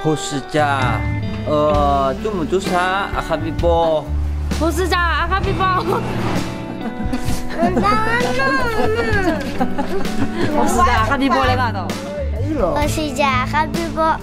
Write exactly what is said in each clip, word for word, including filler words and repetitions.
护士家，呃，这么多啥？阿卡比波。 护士家阿卡比波。护士家阿卡比波来吧都。 护士家阿卡比波。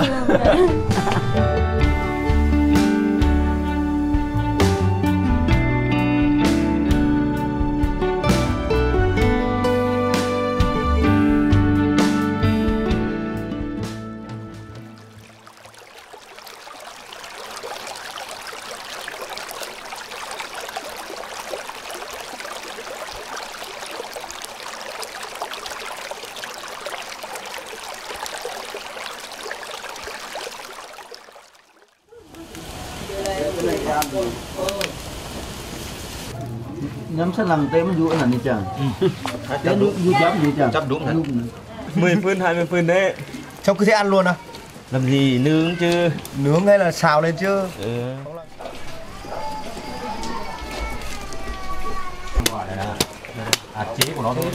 Nhắm sát lằng tê mới dụ hẳn đi chẳng. Thế dụ dụ chấm gì chẳng. Chấm đúng hả? mười phân hai mươi phân đấy. Trong cứ thế ăn luôn à? Làm gì nướng chứ? Nướng hay là xào lên chứ? Ừ. À chế của nó thôi.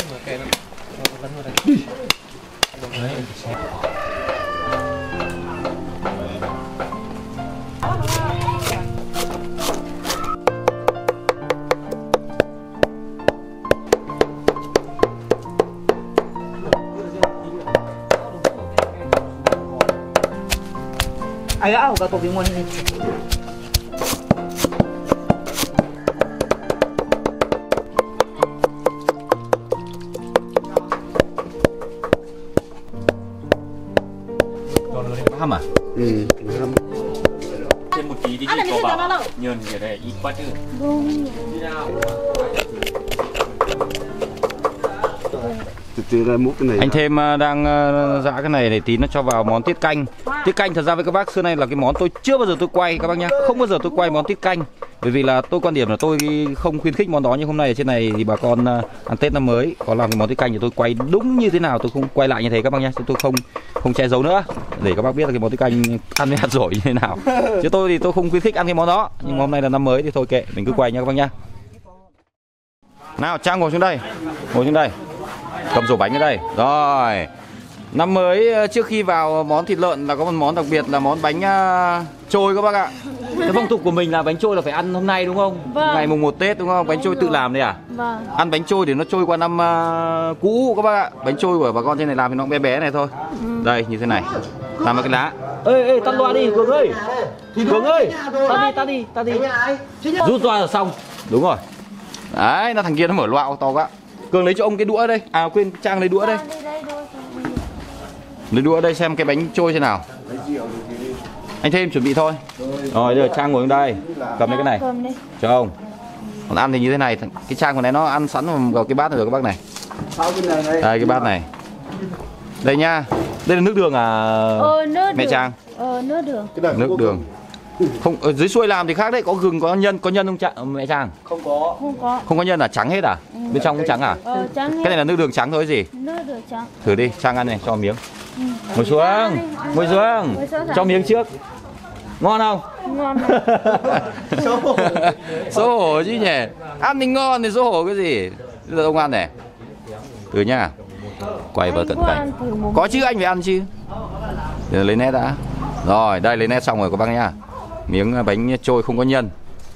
Ai gạo cả tổ tiếng nguồn đi. Hâm à? Ừ. Thêm một tí đi chị có bảo nhờn cái này ít quá chứ. Anh thêm đang giã cái này để tí nó cho vào món tiết canh. Tiết canh thật ra với các bác xưa nay là cái món tôi chưa bao giờ tôi quay các bác nhá. Không bao giờ tôi quay món tiết canh. Bởi vì là tôi quan điểm là tôi không khuyến khích món đó, nhưng hôm nay ở trên này thì bà con ăn Tết năm mới có làm cái món tiết canh thì tôi quay đúng như thế nào, tôi không quay lại như thế các bác nhá. Tôi không không che giấu nữa để các bác biết là cái món tiết canh ăn với hạt dổi như thế nào. Chứ tôi thì tôi không khuyến khích ăn cái món đó. Nhưng mà hôm nay là năm mới thì thôi kệ, mình cứ quay nha các bác nhá. Nào Trang ngồi xuống đây. Ngồi xuống đây. Cầm rổ bánh ở đây. Rồi. Năm mới trước khi vào món thịt lợn là có một món đặc biệt là món bánh uh, trôi các bác ạ. Cái phong tục của mình là bánh trôi là phải ăn hôm nay đúng không? Vâng. Ngày mùng một Tết đúng không? Bánh trôi tự làm đây à? Vâng. Ăn bánh trôi để nó trôi qua năm uh, cũ các bác ạ. Bánh trôi của bà con trên này làm thì nó bé bé này thôi. Ừ. Đây như thế này. Làm vào cái lá. Ê ê tắt loa đi Cường ơi. Cường ơi. Tắt đi tắt đi tắt đi. Rút loa là xong. Đúng rồi. Đấy, nó thằng kia nó mở loa to quá. Cường lấy cho ông cái đũa đây. À quên Trang lấy đũa đây. Lấy đũa đây xem cái bánh trôi thế nào. Anh thêm chuẩn bị thôi. Rồi giờ Trang ngồi đây. Cầm lấy cái này cho ông. Còn ăn thì như thế này. Cái Trang của này nó ăn sẵn vào cái bát này rồi các bác này. Đây cái bát này. Đây nha. Đây là nước đường à ờ, nước mẹ đường. Trang. Ờ nước đường. Nước đường. Không ở dưới xuôi làm thì khác đấy, có gừng có nhân, có nhân không Trang, mẹ Trang? Không có. Không có. Không có nhân à? Trắng hết à? Ừ. Bên trong cũng trắng à? Ờ trắng hết. Cái này là nước đường trắng thôi gì? Nước đường trắng. Thử đi, Trang ăn này, cho miếng. Ừ. Ngồi xuống, ngồi xuống. Cho miếng trước. Ngon không? Ngon. Xấu hổ. Xấu hổ chứ nhỉ. Ăn thì ngon thì xấu hổ cái gì? Bây giờ ông ăn này. Thử nha. Quay vào tận cảnh. Có chứ, anh phải ăn chứ. Để lấy nét đã. Rồi, đây lấy nét xong rồi các bác nha. Miếng bánh trôi không có nhân.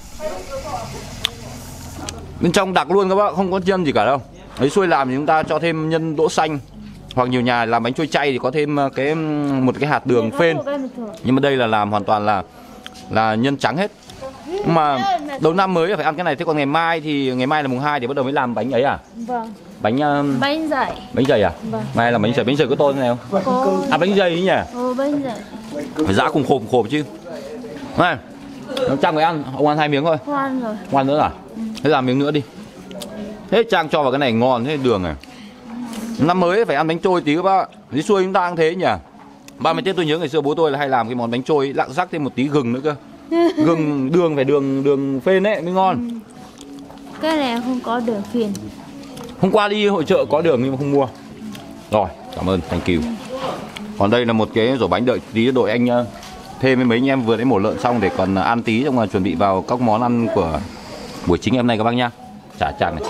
Bên trong đặc luôn các bác, không có nhân gì cả đâu. Lấy xuôi làm thì chúng ta cho thêm nhân đỗ xanh. Hoặc nhiều nhà làm bánh trôi chay thì có thêm cái một cái hạt đường phên. Nhưng mà đây là làm hoàn toàn là là nhân trắng hết. Mà đầu năm mới phải ăn cái này. Thế còn ngày mai thì ngày mai là mùng hai thì bắt đầu mới làm bánh ấy à? Vâng. Bánh uh, bánh dày. Bánh dày à? Vâng. Mai là bánh dày, bánh dày có to thế này không? Có. À bánh dày ấy nhỉ? Ờ bánh dày. Phải giã cùng khộp khộp chứ. Này, Trang người ăn, ông ăn hai miếng thôi. Ngoan rồi. Ngoan nữa à? Ừ. Thế làm miếng nữa đi. Thế Trang cho vào cái này ngon thế đường này. Năm mới phải ăn bánh trôi tí các bác. Dưới xuôi chúng ta ăn thế nhỉ. ba mươi Tết tôi nhớ ngày xưa bố tôi là hay làm cái món bánh trôi lạng rắc thêm một tí gừng nữa cơ. Gừng đường phải đường đường phên ấy mới ngon. Ừ. Cái này không có đường phên. Hôm qua đi hội chợ có đường nhưng mà không mua. Rồi, cảm ơn, thank you. Còn đây là một cái rổ bánh, đợi tí đội anh thêm với mấy anh em vừa đấy mổ lợn xong để còn ăn tí, xong là chuẩn bị vào các món ăn của buổi chính em này các bác nhá. Chả chàng này.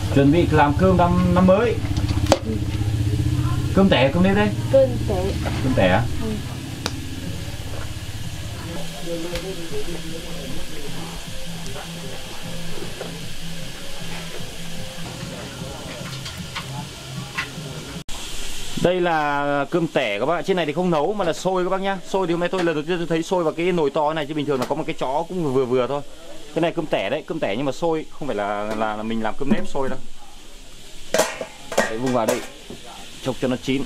Chuẩn bị làm cơm năm năm mới. Cơm tẻ, cơm nếp đấy. Cơm tẻ. Cơm tẻ á? Ừ. Đây là cơm tẻ các bác ạ. Trên này thì không nấu mà là sôi các bác nhá. Sôi thì hôm nay tôi lần đầu tiên tôi thấy sôi vào cái nồi to này, chứ bình thường là có một cái chó cũng vừa vừa thôi. Cái này cơm tẻ đấy, cơm tẻ nhưng mà sôi, không phải là là, là mình làm cơm nếp sôi đâu. Đấy, vung vào đây, chốc cho nó chín.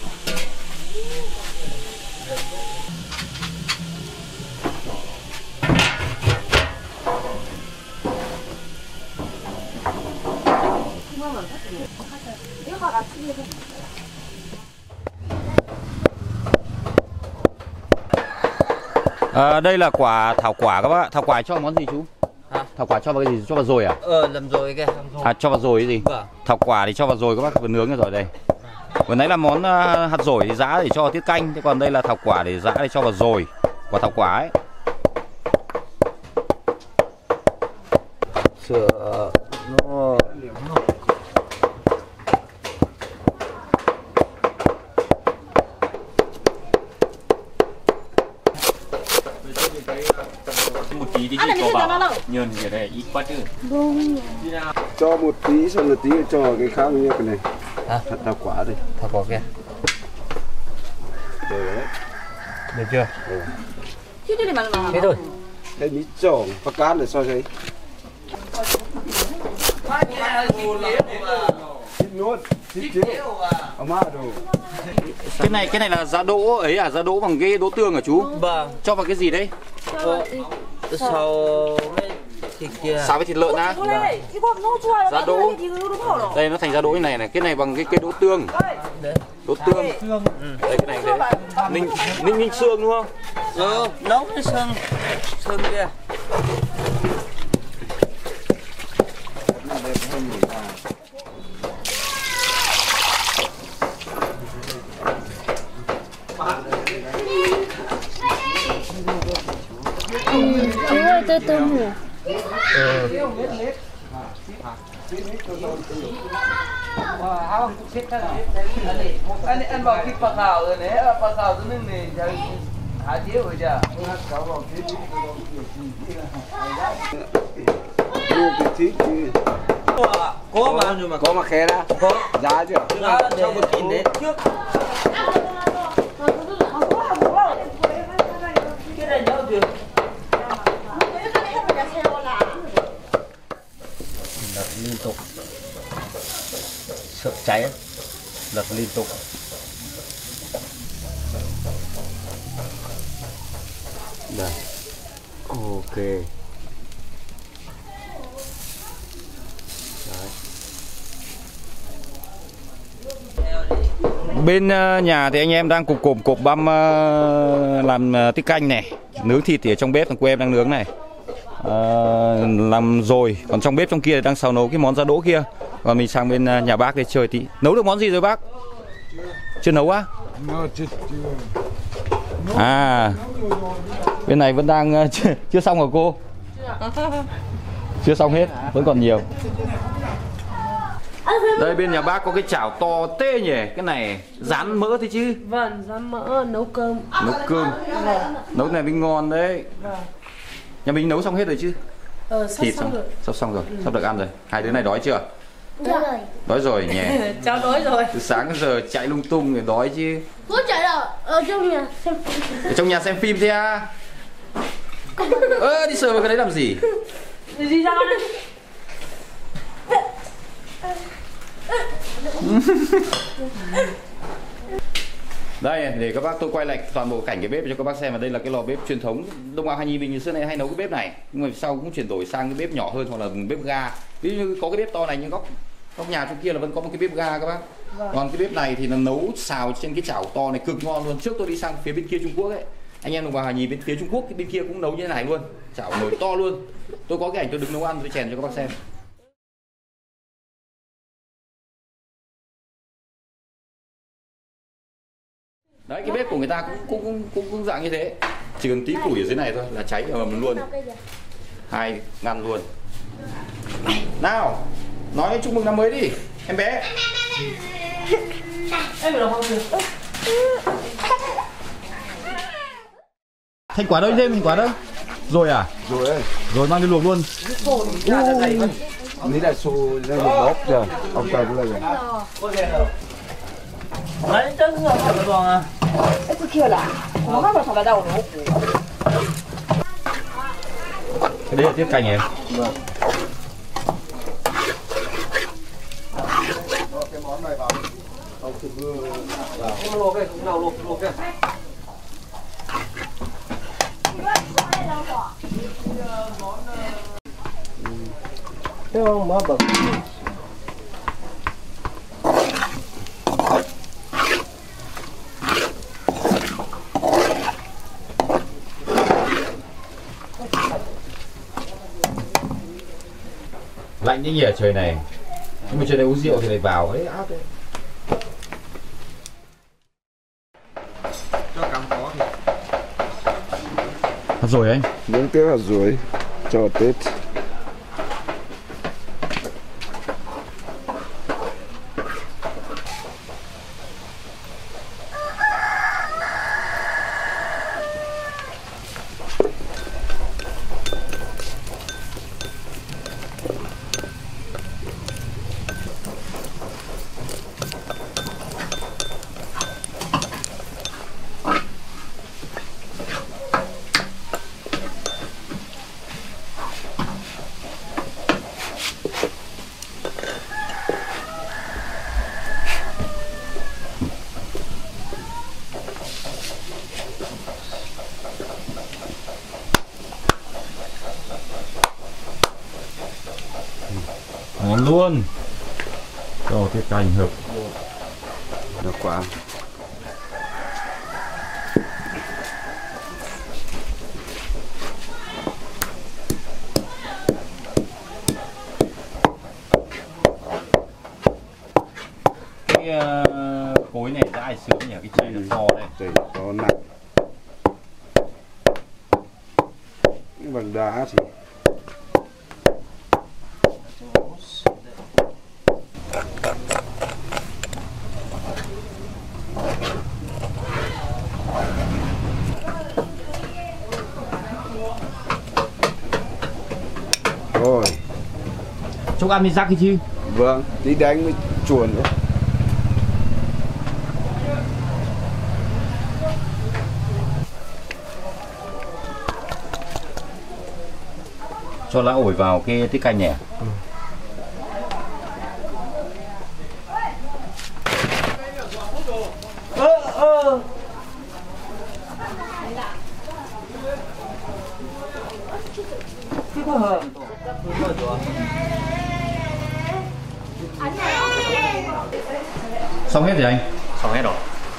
À, đây là quả thảo quả các bác ạ. Thảo quả cho món gì chú? Hả? Thảo quả cho vào cái gì? Cho vào dồi à? Ờ, làm rồi kìa. À, cho vào dồi cái gì? Vâng. Thảo quả thì cho vào dồi các bác, vừa nướng rồi đây. Vừa nãy là món uh, hạt dổi thì giã để cho vào tiết canh, thế còn đây là thảo quả để giã để cho vào dồi. Quả thảo quả ấy. Sữa nó một tí tí gì cho vào nhờn như này ít quá chứ. Cho một tí xong một tí cho cái khác như cái này. hả? Thật thảo quả đây. Thảo quả kìa. Rồi đấy. Được chưa? Ừ. Thế thôi. Đây mít trộn, bạc cát để so sánh. Thịt nuốt, thịt chiếu. Ông má đồ. Cái này cái này là giá đỗ ấy à, giá đỗ bằng cái đỗ tương à chú? Vâng. Cho vào cái gì đấy? Ờ, sau mấy thịt kia. Xào với thịt lợn á? Giá đỗ. Đây nó thành giá đỗ như này này, cái này bằng cái cây đỗ tương. Đỗ tương. Ừ. Đây cái này thế. Ninh ninh ninh xương đúng không? Ừ, nấu cái xương xương kia. Chú ơi, tôi tôi ngủ. Anh anh bảo thịt bạc khảo rồi đấy, bạc khảo tôi nâng này giờ hả chiếu rồi chưa? Luộc cái thịt chứ. Có mà nhưng mà Có mà khe ra. có Giá chưa? giá cho một nghìn đấy trước. Cái này nhớ chưa? Lật liên tục, sợ cháy, lật liên tục. Đây, ok. Bên uh, nhà thì anh em đang cục cộp cộp băm uh, làm uh, tiết canh này, nướng thịt thì ở trong bếp, thằng quê em đang nướng này. Uh, làm rồi, còn trong bếp trong kia đang xào nấu cái món giá đỗ kia. Còn mình sang bên uh, nhà bác để chơi tí. Nấu được món gì rồi bác? Chưa nấu á? À, bên này vẫn đang uh, chưa, chưa xong rồi cô? Chưa xong hết, vẫn còn nhiều. Đây bên nhà bác có cái chảo to tê nhỉ, cái này rán mỡ thế chứ? Vâng, rán mỡ nấu cơm. Nấu cơm. Vâng. Nấu cái này mới ngon đấy. Vâng. Nhà mình nấu xong hết rồi chứ? Ờ, sắp Thịt xong xong rồi. Sắp xong rồi, sắp được ăn rồi. Hai đứa này đói chưa? Đúng rồi. Đói rồi nhỉ. Cháu đói rồi. Từ sáng đến giờ chạy lung tung thì đói chứ. Bố chạy đâu? Ở trong nhà xem Ở trong nhà xem phim thế à? Ơ, đi sờ vào cái đấy làm gì? Gì ra đây? Đây để các bác tôi quay lại toàn bộ cảnh cái bếp cho các bác xem. Và đây là cái lò bếp truyền thống Đông Ao Hà Nhi mình xưa này hay nấu cái bếp này, nhưng mà sau cũng chuyển đổi sang cái bếp nhỏ hơn hoặc là bếp ga. Ví dụ như có cái bếp to này nhưng góc góc nhà trong kia là vẫn có một cái bếp ga các bác. Vâng. Còn cái bếp này thì là nấu xào trên cái chảo to này cực ngon luôn. Trước tôi đi sang phía bên kia Trung Quốc ấy, anh em Đồng Bào Hà Nhi bên phía Trung Quốc, cái bên kia cũng nấu như thế này luôn, chảo nồi to luôn. Tôi có cái ảnh tôi đứng nấu ăn tôi chèn cho các bác xem. Đấy, cái bếp của người ta cũng cũng cũng cũng, cũng dạng như thế, chỉ cần tí củi ở dưới này thôi là cháy ầm luôn, hai ngăn luôn. Nào Nói chúc mừng năm mới đi em bé. Em phải làm không được. Thành quả đâu thêm thành quả đâu? Rồi à? Rồi đấy. Rồi mang đi luộc luôn. Ní là xù ra một bóp giờ. Ông trời cũng là vậy. Đấy chân rồi phải còn à. Cái kia là có các bạn thằng đầu nó. Cái đấy là tiết canh em. Vâng. Cái món này vào. Ông thử vào. Luộc đây, cũng nào luộc luộc đây. Thế không má bật. Lạnh như nhỉ trời này. Nhưng mà trời này uống rượu thì lại vào ấy áp đấy. Cho cắm có thì. Thật rồi anh. Những tiếng là rồi cho Tết. Ngon luôn. Cho cái canh hợp. Được quá. Cái uh, cối này ra ai sướng nhỉ, cái chày nó to đây. Chày to nặng. Cái bằng đá thì rồi. Chúc ăn đi rắc cái chứ. Vâng, tí đánh với chuồn nữa. Cho lá ổi vào cái tiết canh này. Ừ. Ơ ơ. Cái có hờm. Xong hết rồi anh? Xong hết rồi.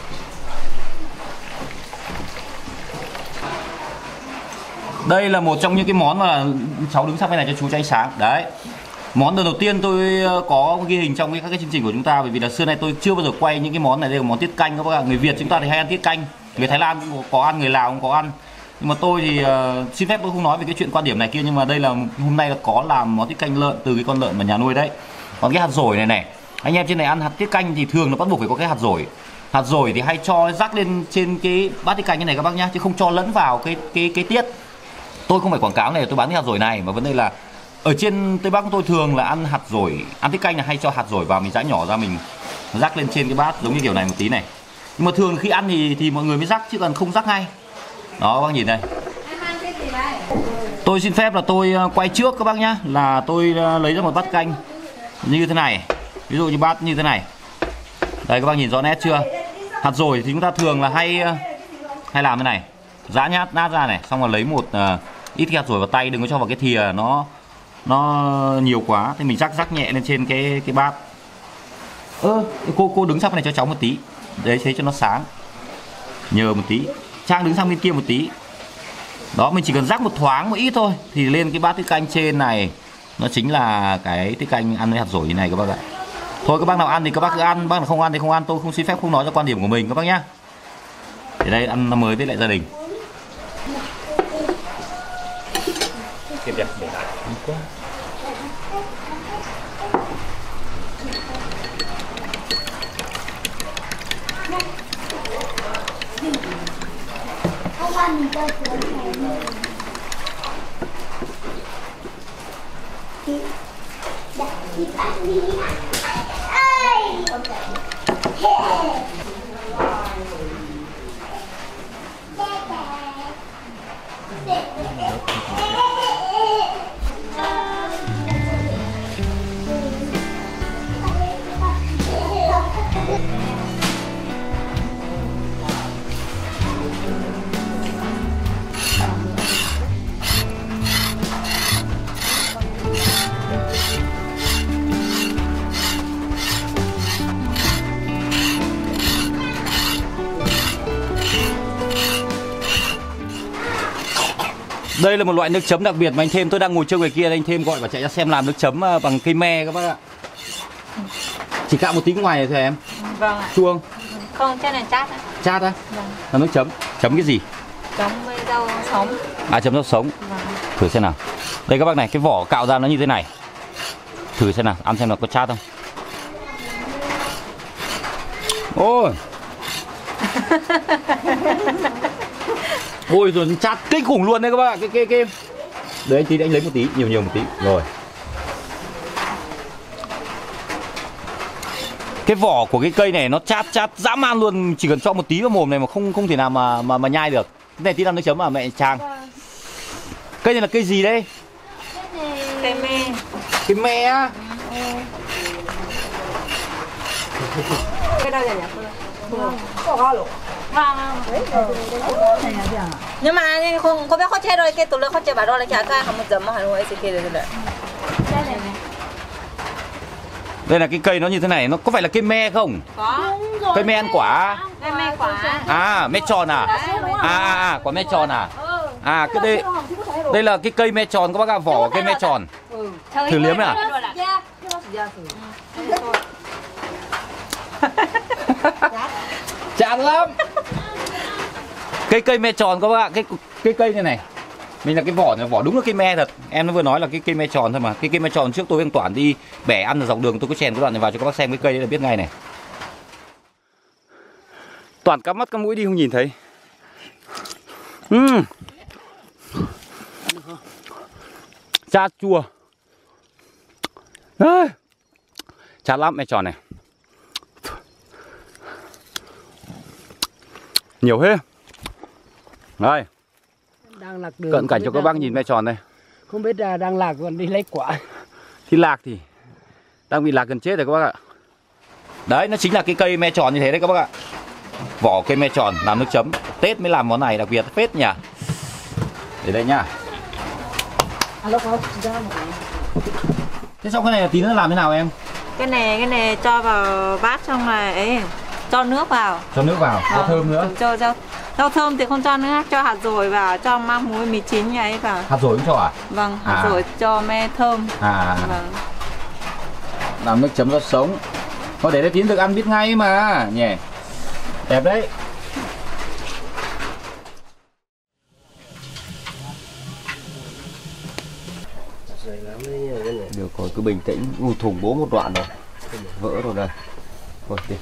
Đây là một trong những cái món mà cháu đứng sát bên này cho chú cho ánh sáng. Đấy. Món lần đầu tiên tôi có ghi hình trong các cái chương trình của chúng ta, bởi vì là xưa nay tôi chưa bao giờ quay những cái món này. Đây là món tiết canh các bác ạ. Người Việt chúng ta thì hay ăn tiết canh, người Thái Lan cũng có ăn, người Lào cũng có ăn. Nhưng mà tôi thì uh, xin phép tôi không nói về cái chuyện quan điểm này kia, nhưng mà đây là hôm nay là có làm món tiết canh lợn từ cái con lợn mà nhà nuôi đấy. Còn cái hạt dổi này này, anh em trên này ăn hạt tiết canh thì thường là bắt buộc phải có cái hạt dổi. Hạt dổi thì hay cho rắc lên trên cái bát tiết canh như này các bác nhá, chứ không cho lẫn vào cái cái cái tiết. Tôi không phải quảng cáo này, tôi bán cái hạt dổi này, mà vấn đề là ở trên Tây Bắc tôi thường là ăn hạt dổi, ăn tiết canh là hay cho hạt dổi vào, mình giã nhỏ ra mình rắc lên trên cái bát giống như kiểu này một tí này. Nhưng mà thường khi ăn thì thì mọi người mới rắc, chứ còn không rắc ngay. Đó các bác nhìn đây. Tôi xin phép là tôi quay trước các bác nhá, là tôi lấy ra một bát canh như thế này. Ví dụ như bát như thế này. Đây các bác nhìn rõ nét chưa? Hạt dổi thì chúng ta thường là hay hay làm thế này. Giã nhát nát ra này, xong rồi lấy một uh, ít hạt dổi vào tay, đừng có cho vào cái thìa nó nó nhiều quá, thì mình rắc rắc nhẹ lên trên cái cái bát. Ơ, cô cô đứng sang bên này cho cháu một tí. Đấy, thế cho nó sáng. Nhờ một tí. Trang đứng sang bên kia một tí. Đó, mình chỉ cần rắc một thoáng một ít thôi thì lên cái bát tiết canh trên này nó chính là cái tiết canh ăn với hạt dổi như này các bác ạ. Thôi các bác nào ăn thì các bác cứ ăn, bác nào không ăn thì không ăn, tôi không xin phép không nói cho quan điểm của mình các bác nhá. Để đây ăn năm mới với lại gia đình. Tiếp tiếp để lại. Đây là một loại nước chấm đặc biệt mà anh Thêm, tôi đang ngồi chơi ngoài kia, anh Thêm gọi và chạy ra xem làm nước chấm bằng cây me các bác ạ. Chỉ cạo một tí ngoài này thôi em. Vâng ạ. Chua không? Không, cái này chát ạ. Chát á? Vâng. Là nước chấm. Chấm cái gì? Chấm với rau sống. À, chấm rau sống. Vâng. Thử xem nào. Đây các bác này, cái vỏ cạo ra nó như thế này. Thử xem nào, ăn xem là có chát không. Ôi. Ôi rồi chát kinh khủng luôn đấy các bác ạ. Cái cái cái. Đấy anh tí anh lấy một tí, nhiều nhiều một tí. Rồi. Cái vỏ của cái cây này nó chát chát dã man luôn, chỉ cần cho một tí vào mồm này mà không không thể nào mà mà mà nhai được. Cái này tí làm nước chấm à mẹ Trang? Cây này là cây gì đây? Cây me. Cây me á. Cái đâu nhỉ? Vâng. Nhưng mà không có biết khó chơi rồi, cái tụi nó khó chơi bà đó là chả cái không một dầm mà hẳn sẽ kia được. Đây là cái cây nó như thế này, nó có phải là cây me không? Có. Cây me ăn quả. Cây me quả. À, me tròn à? À, à, à quả me tròn à? À, cái đây đây là cái cây me tròn các bác ạ, vỏ cây me tròn. Thử liếm à? Chán lắm. Cây cây me tròn các bác ạ, cái cái cây này này. Mình là cái vỏ này, vỏ đúng là cây me thật. Em nó vừa nói là cái cây me tròn thôi mà. Cái cây me tròn trước tôi với anh Toản đi bẻ ăn ở dọc đường, tôi có chèn cái đoạn này vào cho các bác xem cái cây đấy là biết ngay này. Toản cắm mắt cắm mũi đi không nhìn thấy. Uhm. Chát chua. Đấy. Chát lắm me tròn này. Nhiều hết. Đây. Đang lạc đường. Cận cảnh cho các bác nhìn me tròn đây. Không biết là đang lạc còn đi lấy quả. Thì lạc thì đang bị lạc gần chết rồi các bác ạ. Đấy, nó chính là cái cây me tròn như thế đấy các bác ạ. Vỏ cây me tròn làm nước chấm. Tết mới làm món này đặc biệt phết nhỉ. Để đây nhá. Thế xong cái này tí nữa làm thế nào em? Cái này cái này cho vào bát xong rồi ấy, cho nước vào. Cho nước vào, cho thơm nữa. Cho rau rau thơm thì không cho nữa, cho hạt dồi vào, cho măng muối mì chín như ấy vào. Hạt dồi cũng cho à? Vâng, hạt À. dồi cho me thơm. À. Vâng. Làm nước chấm rau sống. Thôi để đấy tí được ăn biết ngay mà nhỉ. Đẹp đấy. Được rồi, cứ bình tĩnh. U thùng bố một đoạn rồi. Vỡ rồi đây. Rồi đi.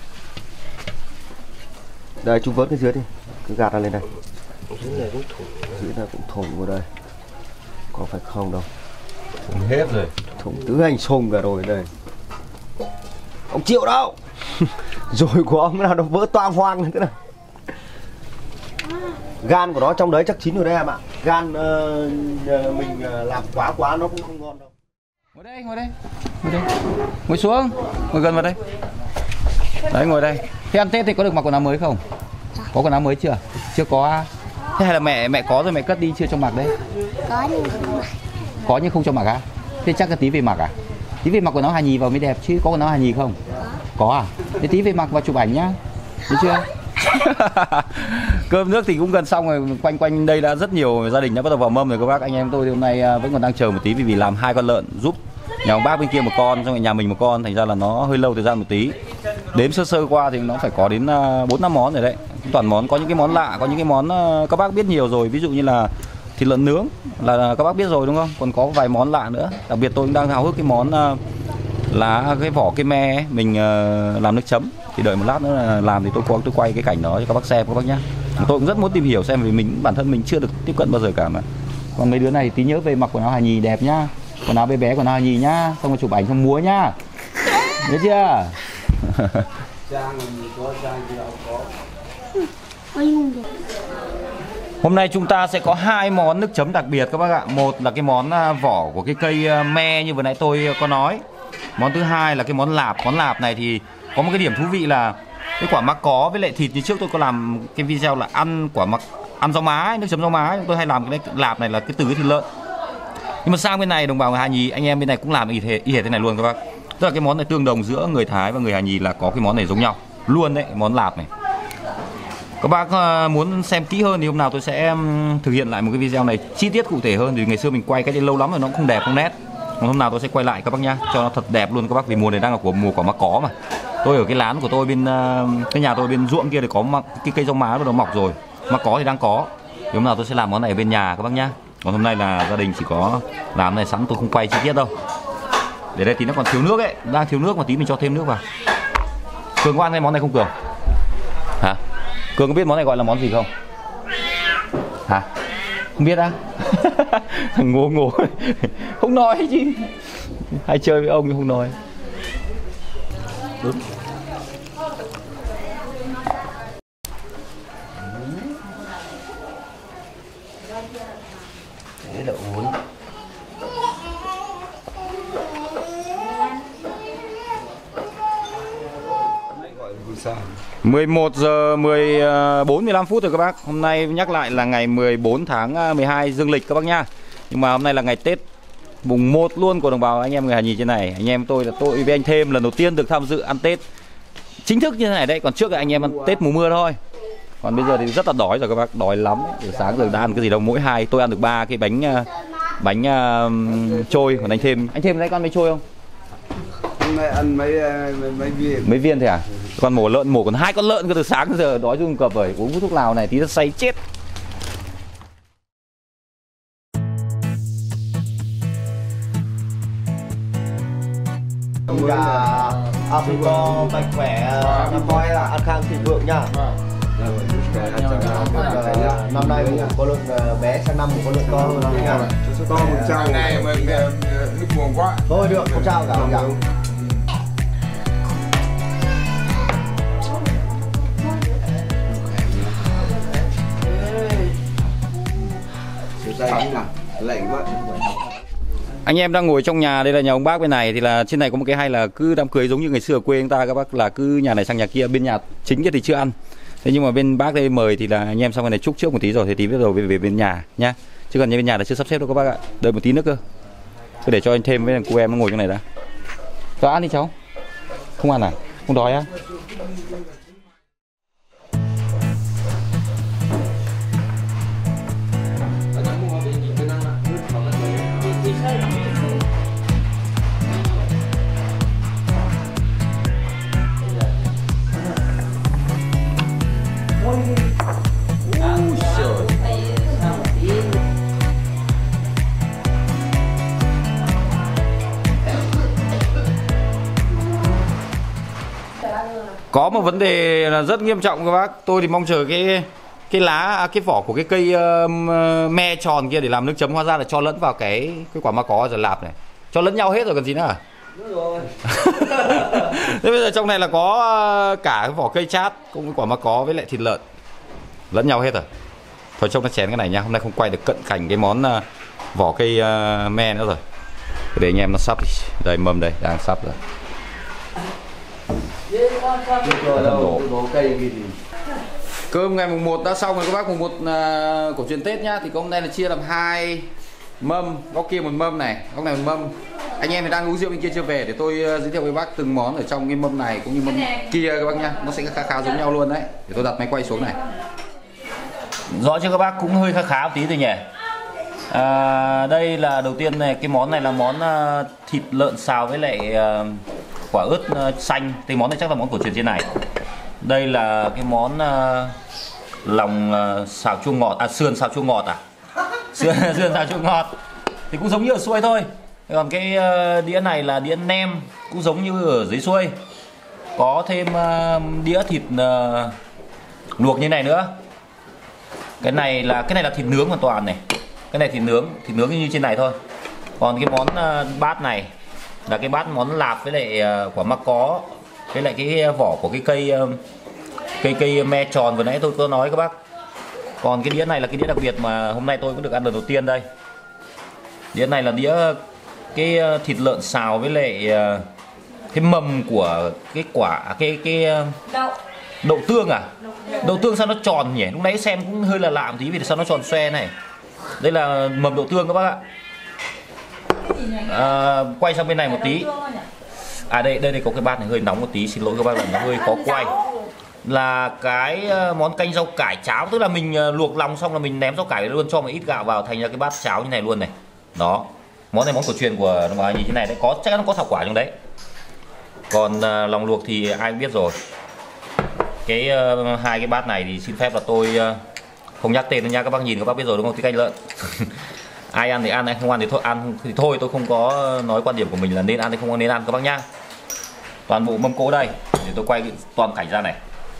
Đây chú vớt cái dưới đi. Cứ gạt ra lên đây. Dưới này cũng thủng. Dưới này cũng thủng vào đây. Có phải không đâu. Thủng hết rồi. Thủng tứ hành xung cả rồi đây. Ông chịu đâu. Rồi của ông nào nó vỡ toang hoang như thế này. Gan của nó trong đấy chắc chín rồi đấy em ạ. Gan uh, mình uh, làm quá quá nó cũng không ngon đâu. Ngồi đây, ngồi đây. Ngồi đây. Ngồi xuống. Ngồi gần vào đây. Đấy, ngồi đây. Thế ăn Tết thì có được mặc quần áo mới không? Có quần áo mới chưa? Chưa có à? Thế hay là mẹ mẹ có rồi mẹ cất đi chưa cho mặc đấy? Có nhưng không mặc. Có nhưng không cho mặc à? Thế chắc là tí về mặc à? Tí về mặc quần áo Hà Nhì vào mới đẹp chứ, có quần áo Hà Nhì không? Có à? Thế tí về mặc vào chụp ảnh nhá. Được chưa? Cơm nước thì cũng gần xong rồi, quanh quanh đây đã rất nhiều gia đình đã bắt đầu vào mâm rồi các bác. Anh em tôi thì hôm nay vẫn còn đang chờ một tí vì vì làm hai con lợn giúp nhà ông bác bên kia một con, xong rồi nhà mình một con, thành ra là nó hơi lâu thời gian một tí. Đếm sơ sơ qua thì nó phải có đến bốn năm món rồi đấy. Toàn món, có những cái món lạ, có những cái món các bác biết nhiều rồi, ví dụ như là thịt lợn nướng là các bác biết rồi đúng không? Còn có vài món lạ nữa. Đặc biệt tôi cũng đang háo hức cái món là cái vỏ cây me ấy, mình làm nước chấm. Thì đợi một lát nữa là làm thì tôi có tôi quay cái cảnh đó cho các bác xem các bác nhé. Tôi cũng rất muốn tìm hiểu xem vì mình bản thân mình chưa được tiếp cận bao giờ cả mà. Còn mấy đứa này tí nhớ về mặc quần áo hài nhì đẹp nhá, quần áo bé bé quần áo hài nhì nhá, xong rồi chụp ảnh xong múa nhá, nhớ chưa? Hôm nay chúng ta sẽ có hai món nước chấm đặc biệt các bác ạ. Một là cái món vỏ của cái cây me như vừa nãy tôi có nói. Món thứ hai là cái món lạp. Món lạp này thì có một cái điểm thú vị là cái quả mắc có với lại thịt. Như trước tôi có làm cái video là ăn quả mắc, ăn rau má, nước chấm rau má. Tôi hay làm cái lạp này là cái từ cái thịt lợn. Nhưng mà sang bên này đồng bào người Hà Nhì, anh em bên này cũng làm y hệt y hệt thế này luôn các bác. Tức là cái món này tương đồng giữa người Thái và người Hà Nhì là có cái món này giống nhau luôn đấy, món lạp này. Các bác muốn xem kỹ hơn thì hôm nào tôi sẽ thực hiện lại một cái video này chi tiết cụ thể hơn. Vì ngày xưa mình quay cái này lâu lắm rồi nó cũng không đẹp không nét. Còn hôm nào tôi sẽ quay lại các bác nhá, cho nó thật đẹp luôn các bác. Vì mùa này đang là của mùa quả mắc có mà. Tôi ở cái lán của tôi bên cái nhà tôi bên ruộng kia thì có cái cây rau má bắt đầu mọc rồi, mắc có thì đang có. Thì hôm nào tôi sẽ làm món này ở bên nhà các bác nhá. Còn hôm nay là gia đình chỉ có làm này sẵn, tôi không quay chi tiết đâu. Để đây tí nó còn thiếu nước ấy, đang thiếu nước mà tí mình cho thêm nước vào. Cường có ăn cái món này không Cường? Hả? Cường có biết món này gọi là món gì không? Hả? Không biết á? Thằng ngố ngố không nói chứ. Hay chơi với ông nhưng không nói. Đúng. Thế là uống. mười một giờ mười bốn mười lăm phút rồi các bác. Hôm nay nhắc lại là ngày mười bốn tháng mười hai dương lịch các bác nha. Nhưng mà hôm nay là ngày Tết mùng một luôn của đồng bào anh em người Hà Nhì trên này. Anh em tôi là tôi với anh Thêm lần đầu tiên được tham dự ăn Tết chính thức như thế này đấy. Còn trước là anh em ăn Tết mùa mưa thôi. Còn bây giờ thì rất là đói rồi các bác, đói lắm. Từ sáng giờ đã ăn cái gì đâu, mỗi hai tôi ăn được ba cái bánh bánh uh, trôi. Còn anh Thêm, anh Thêm lấy con bánh trôi không? Ăn mấy mấy, mấy viên. Mấy viên thôi à? Con mổ lợn mổ còn hai con lợn cơ, từ sáng đến giờ đói run cập rồi, uống thuốc lào này tí nó say chết. Gà Africa mạnh khỏe, năm nay là ăn khang thịnh vượng nha. Năm nay một con lợn bé, sang năm một con lợn to hơn nha. To một trao này mà nước buồn quá. Thôi được, không sao cả, không sao. Anh em đang ngồi trong nhà, đây là nhà ông bác bên này. Thì là trên này có một cái hay là cứ đám cưới giống như ngày xưa ở quê chúng ta các bác, là cứ nhà này sang nhà kia. Bên nhà chính thì chưa ăn, thế nhưng mà bên bác đây mời thì là anh em sang bên này chúc trước một tí rồi thì tí bắt đầu về, về bên nhà nhá. Chứ còn bên nhà là chưa sắp xếp đâu các bác ạ, đợi một tí nữa cơ. Cứ để cho anh Thêm với cô em nó ngồi trong này đã. Cháu ăn đi cháu. Không ăn à? Không đói á? Có một vấn đề là rất nghiêm trọng các bác. Tôi thì mong chờ cái cái lá cái vỏ của cái cây uh, me tròn kia để làm nước chấm, hóa ra là cho lẫn vào cái cái quả ma có rồi lạp này, cho lẫn nhau hết rồi còn gì nữa à? Rồi. Thế bây giờ trong này là có cả cái vỏ cây chát cùng với quả ma có với lại thịt lợn lẫn nhau hết rồi. Thôi trông nó chén cái này nha, hôm nay không quay được cận cảnh cái món uh, vỏ cây uh, me nữa rồi. Để anh em nó sắp đi. Đây mâm đây, đang sắp rồi. Cơm ngày mùng một đã xong rồi các bác. Mùng một uh, cổ truyền Tết nhá. Thì hôm nay là chia làm hai mâm, góc kia một mâm này, góc này một mâm. Anh em thì đang uống rượu bên kia chưa về, để tôi uh, giới thiệu với bác từng món ở trong cái mâm này cũng như mâm kia các bác nhá. Nó sẽ khá khá giống nhau luôn đấy. Để tôi đặt máy quay xuống này. Rõ chưa các bác, cũng hơi khá khá một tí thôi nhỉ. À, đây là đầu tiên này, cái món này là món uh, thịt lợn xào với lại uh, quả ớt uh, xanh. Thì món này chắc là món cổ truyền trên này. Đây là cái món uh, lòng uh, xào chua ngọt, à sườn xào chua ngọt à? Sườn sườn xào chua ngọt. Thì cũng giống như ở xuôi thôi. Còn cái uh, đĩa này là đĩa nem, cũng giống như ở dưới xuôi. Có thêm uh, đĩa thịt uh, luộc như này nữa. Cái này là cái này là thịt nướng hoàn toàn này. Cái này thịt nướng, thịt nướng như trên này thôi. Còn cái món uh, bát này là cái bát món lạp với lại uh, quả mắc có, với lại cái vỏ của cái cây uh, cây cây me tròn vừa nãy tôi có nói các bác. Còn cái đĩa này là cái đĩa đặc biệt mà hôm nay tôi cũng được ăn lần đầu tiên đây. Đĩa này là đĩa cái thịt lợn xào với lại uh, cái mầm của cái quả cái cái uh, Đậu. đậu tương à? Đậu tương sao nó tròn nhỉ? Lúc nãy xem cũng hơi là lạ một tí vì sao nó tròn xoe này. Đây là mầm đậu tương các bác ạ. À, quay sang bên này một tí. À đây đây đây có cái bát này hơi nóng một tí, xin lỗi các bác là nó hơi khó quay. Là cái món canh rau cải cháo, tức là mình luộc lòng xong là mình ném rau cải luôn, cho một ít gạo vào thành ra cái bát cháo như này luôn này. Đó. Món này món cổ truyền của đồng bào như thế này đấy, có chắc chắn có thảo quả trong đấy. Còn uh, lòng luộc thì ai cũng biết rồi. Cái uh, hai cái bát này thì xin phép là tôi uh, không nhắc tên nữa nha, các bác nhìn các bác biết rồi đúng không? Cái canh lợn. Ai ăn thì ăn, ai không ăn thì thôi ăn thì thôi, tôi không có nói quan điểm của mình là nên ăn hay không nên ăn các bác nhá. Toàn bộ mâm cỗ đây, để tôi quay toàn cảnh ra này.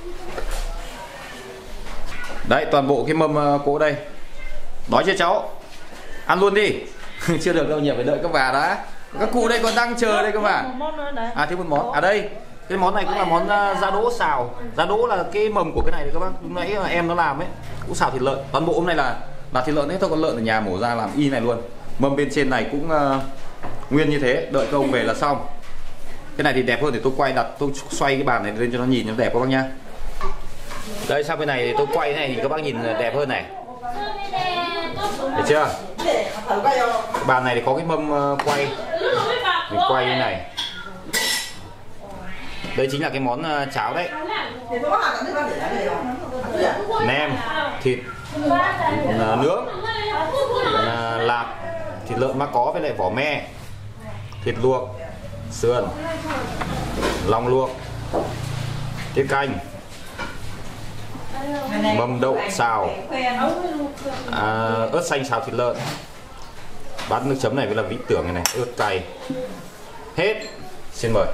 Đấy, toàn bộ cái mâm uh, cỗ đây. Đói chưa cháu? Ăn luôn đi. Chưa được đâu nhỉ, phải đợi các bà đã. Các cụ đây còn đang chờ đây các bà. À thêm một món. À đây, cái món này cũng là món uh, giá đỗ xào. Giá đỗ là cái mầm của cái này đấy các bác. Lúc nãy là em nó làm ấy, cũng xào thịt lợn. Toàn bộ hôm nay là là thịt lợn hết thôi, con lợn ở nhà mổ ra làm y này luôn. Mâm bên trên này cũng uh, nguyên như thế, đợi công về là xong. Cái này thì đẹp hơn, để tôi quay đặt tôi xoay cái bàn này lên cho nó nhìn nó đẹp các bác nhá. Đây sang bên này thì tôi quay này thì các bác nhìn đẹp hơn này. Được chưa? Bàn này thì có cái mâm uh, quay. Mình quay như này. Đây chính là cái món uh, cháo đấy. Nem, thịt uh, nướng, uh, lạc, thịt lợn mắc có với lại vỏ me, thịt luộc, sườn, lòng luộc, tiết canh, mầm đậu xào, à, ớt xanh xào thịt lợn, bát nước chấm này với là vĩ tưởng này này, ớt cay, hết. Xin mời.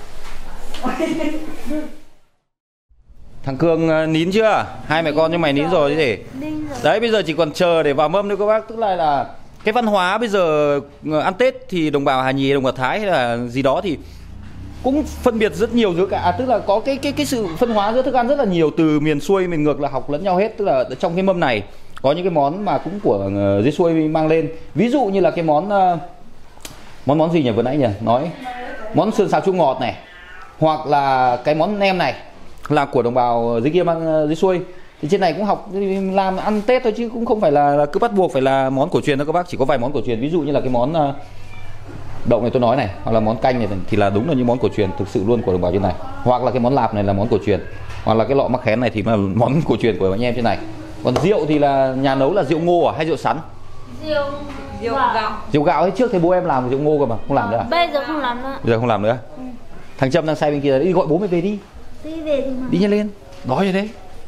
Thằng Cường nín chưa? Hai mẹ con nhưng mày nín rồi chứ gì? Đấy, bây giờ chỉ còn chờ để vào mâm nữa các bác. Tức là là cái văn hóa bây giờ ăn Tết thì đồng bào Hà Nhì, đồng bào Thái hay là gì đó thì cũng phân biệt rất nhiều giữa cả, à, tức là có cái cái cái sự phân hóa giữa thức ăn rất là nhiều, từ miền xuôi miền ngược là học lẫn nhau hết. Tức là trong cái mâm này có những cái món mà cũng của uh, dưới xuôi mang lên, ví dụ như là cái món uh, món món gì nhỉ vừa nãy nhỉ nói món sườn xào chua ngọt này, hoặc là cái món nem này là của đồng bào dưới kia mang uh, dưới xuôi. Thì trên này cũng học làm ăn Tết thôi chứ cũng không phải là, là cứ bắt buộc phải là món cổ truyền đâu các bác, chỉ có vài món cổ truyền, ví dụ như là cái món uh, đậu này tôi nói này, hoặc là món canh này thì là đúng là những món cổ truyền thực sự luôn của đồng bào trên này, hoặc là cái món lạp này là món cổ truyền, hoặc là cái lọ mắc khén này thì là món cổ truyền của anh em trên này. Còn rượu thì là nhà nấu là rượu ngô à hay rượu sắn? Rượu rượu gạo. Rượu gạo ấy, trước thấy bố em làm rượu ngô cơ mà không làm nữa à? Bây giờ không làm nữa. Bây giờ không làm nữa. Ừ. Thằng Trâm đang say bên kia, đi gọi bố mày về đi. Đi về thì mà. Đi nhanh lên, đói rồi đấy.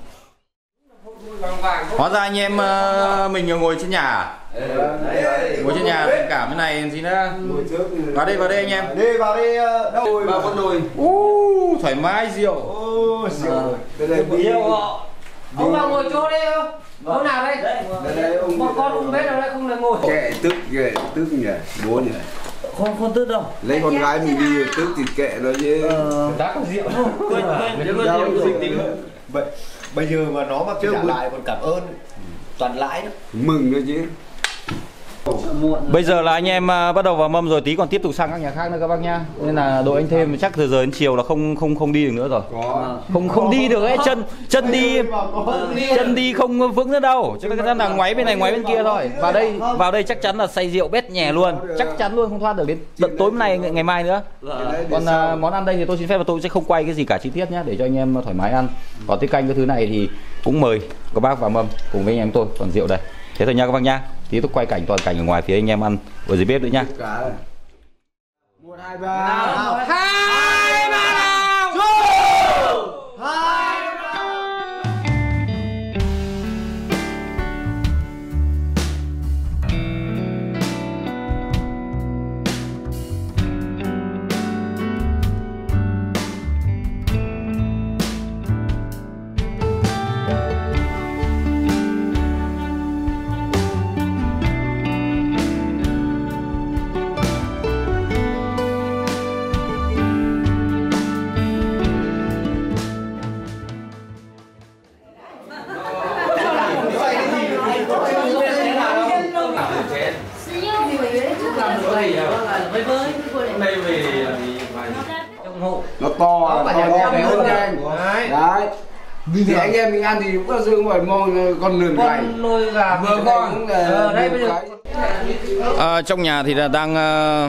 Hóa ra anh em uh, mình ngồi trên nhà à? Ngồi trên nhà tình cảm cái này gì nữa. Vào đây vào đây anh em. Đi vào đi đâu? Vào con đùi. Uh, thoải mái rượu. Ô, rượu. Đây đây Rượu họ. Ông vào ngồi chỗ đây không? Chỗ nào đây? Đây đây ông. Một con ông bếp nào đây không được ngồi. Kệ tức kệ tức nhỉ, bố nhỉ. Không không tức đâu. Lấy con gái mình đi tức thì kệ nó chứ. Đã có rượu không? Quên quên quên rượu. Vậy bây giờ mà nó mà trả lại còn cảm ơn, toàn lãi đó, mừng nữa chứ. Bây giờ là anh em uh, bắt đầu vào mâm rồi, tí còn tiếp tục sang các nhà khác nữa các bác nhá. Nên là đội anh thêm chắc từ giờ đến chiều là không không không đi được nữa rồi. Có. Không không đi được ấy, chân chân đi chân đi không vững nữa đâu. Cho nên là ngoáy bên này ngoáy bên kia thôi. Vào đây vào đây chắc chắn là say rượu bét nhè luôn, chắc chắn luôn, không thoát được đến tận tối hôm nay ngày mai nữa. Còn uh, món ăn đây thì tôi xin phép là tôi sẽ không quay cái gì cả chi tiết nhé, để cho anh em thoải mái ăn. Còn tiết canh cái thứ này thì cũng mời các bác vào mâm cùng với anh em tôi. Còn rượu đây. Thế thôi nha các bác nha. Tí tôi quay cảnh toàn cảnh ở ngoài phía anh em ăn ở dưới bếp nữa nha. Một hai ba. Hai ba nào. Hai. ngọt hơn nhanh. Đấy. Thì anh em mình ăn thì bao giờ cũng phải mong con lườn gầy. Con nuôi gà vừa con. Ờ, đây bây giờ. À, trong nhà thì là đang uh,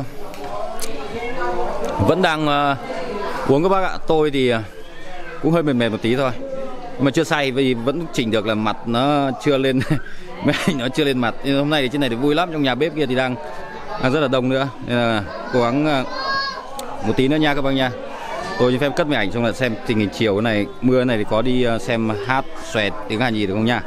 vẫn đang uh, uống các bác ạ. Tôi thì uh, cũng hơi mệt mệt một tí thôi, nhưng mà chưa say vì vẫn chỉnh được là mặt nó chưa lên máy ảnh nó chưa lên mặt. Nhưng hôm nay thì trên này thì vui lắm, trong nhà bếp kia thì đang, đang rất là đông nữa, nên là cố gắng uh, một tí nữa nha các bác nha. Tôi xin phép cất máy ảnh xong là xem tình hình chiều này, mưa này thì có đi uh, xem hát xoẹt tiếng Hàn gì được không nha.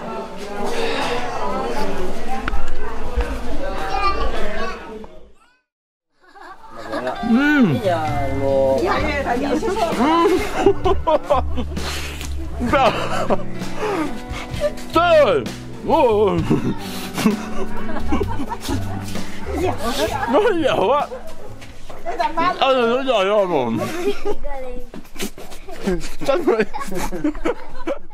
Bây giờ ngồi. Trời ơi. Nó dẻo á. Ăn nó giỏi rồi. Chân rồi.